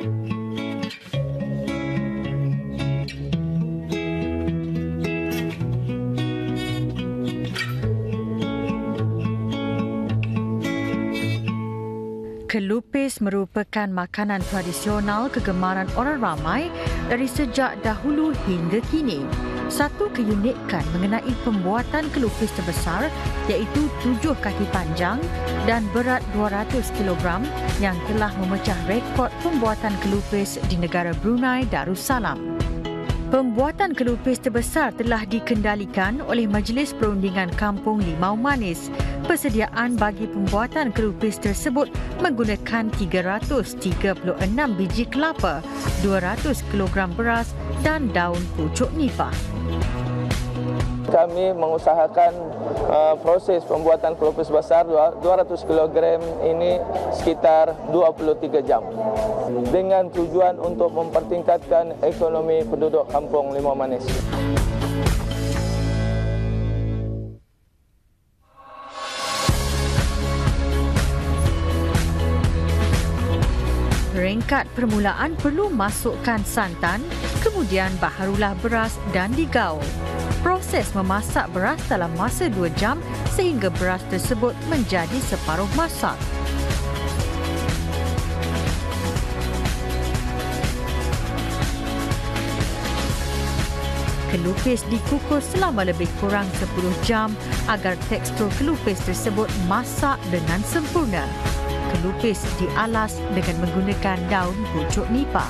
Kelupis merupakan makanan tradisional kegemaran orang ramai dari sejak dahulu hingga kini. Satu keunikan mengenai pembuatan kelupis terbesar iaitu 7 kaki panjang dan berat 200 kg yang telah memecah rekod pembuatan kelupis di negara Brunei Darussalam. Pembuatan kelupis terbesar telah dikendalikan oleh Majlis Perundingan Kampung Limau Manis. Persediaan bagi pembuatan kelupis tersebut menggunakan 336 biji kelapa, 200 kg beras dan daun pucuk nipah. Kami mengusahakan proses pembuatan kelupis besar 200 kg ini sekitar 23 jam dengan tujuan untuk mempertingkatkan ekonomi penduduk Kampung Limau Manis. Peringkat permulaan perlu masukkan santan, kemudian baharulah beras dan digaul. Proses memasak beras dalam masa 2 jam sehingga beras tersebut menjadi separuh masak. Kelupis dikukus selama lebih kurang 10 jam agar tekstur kelupis tersebut masak dengan sempurna. Kelupis dialas dengan menggunakan daun pucuk nipah.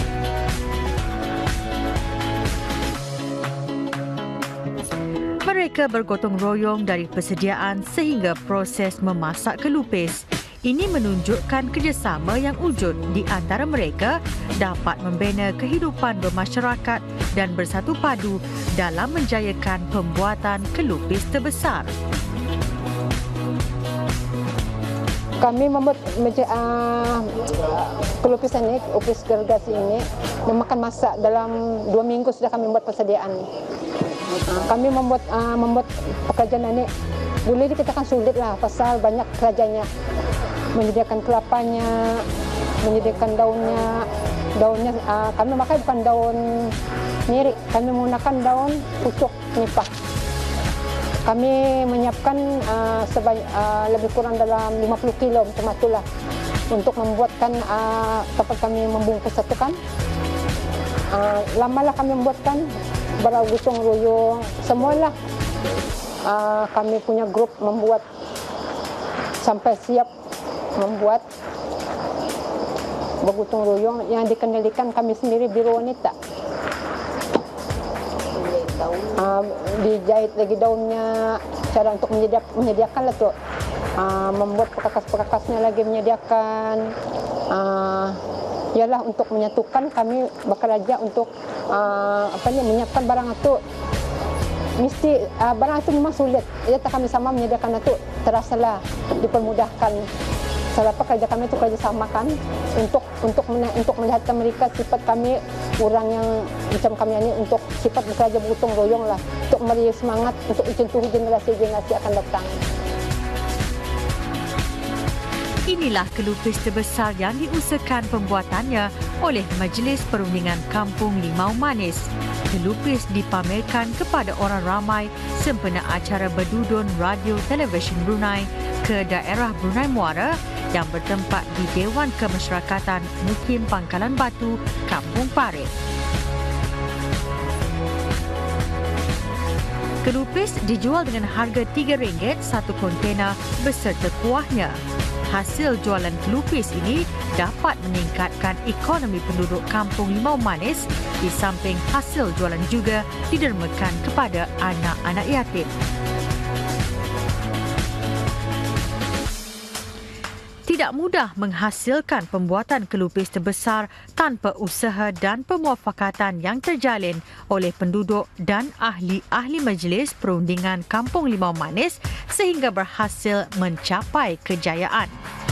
Mereka bergotong royong dari persediaan sehingga proses memasak kelupis. Ini menunjukkan kerjasama yang wujud di antara mereka dapat membina kehidupan bermasyarakat dan bersatu padu dalam menjayakan pembuatan kelupis terbesar. Kami membuat kelupis ini, kelupis gergasi ini memakan masa dalam 2 minggu sudah kami membuat persediaan. Kami membuat pekerjaan ini boleh dikatakan sulit lah, pasal banyak kerjanya. Menyediakan kelapanya, menyediakan daunnya kami pakai bukan daun nyirik, kami menggunakan daun pucuk nipah. Kami menyiapkan lebih kurang dalam 50 kilo macam itulah untuk membuatkan tempat kami membungkus satu kan. Lamalah kami membuatkan bergotong royong, semualah kami punya grup membuat sampai siap membuat bergotong royong yang dikendalikan kami sendiri biro wanita. Dijahit lagi daunnya, cara untuk menyediakan lah tu, membuat perkakas-perkakasnya lagi menyediakan. Ialah untuk menyatukan kami bekerja untuk menyiapkan barang itu. Mesti barang itu memang sulit. Ya, kami sama menyediakan itu terasalah dipermudahkan. Sebab kerja kami itu kerjasama kan untuk melihatkan mereka sifat kami orang yang macam kami ini untuk sifat bekerja bergotong royong lah untuk memberi semangat untuk menyentuh generasi akan datang. Inilah kelupis terbesar yang diusahakan pembuatannya oleh Majlis Perundingan Kampung Limau Manis. Kelupis dipamerkan kepada orang ramai sempena acara berdudun Radio Televisyen Brunei ke daerah Brunei Muara yang bertempat di Dewan Kemasyarakatan Mukim Pangkalan Batu, Kampung Parit. Kelupis dijual dengan harga RM3 satu kontena beserta kuahnya. Hasil jualan kelupis ini dapat meningkatkan ekonomi penduduk Kampung Limau Manis di samping hasil jualan juga didermakan kepada anak-anak yatim. Tidak mudah menghasilkan pembuatan kelupis terbesar tanpa usaha dan pemuafakatan yang terjalin oleh penduduk dan ahli-ahli Majlis Perundingan Kampung Limau Manis sehingga berhasil mencapai kejayaan.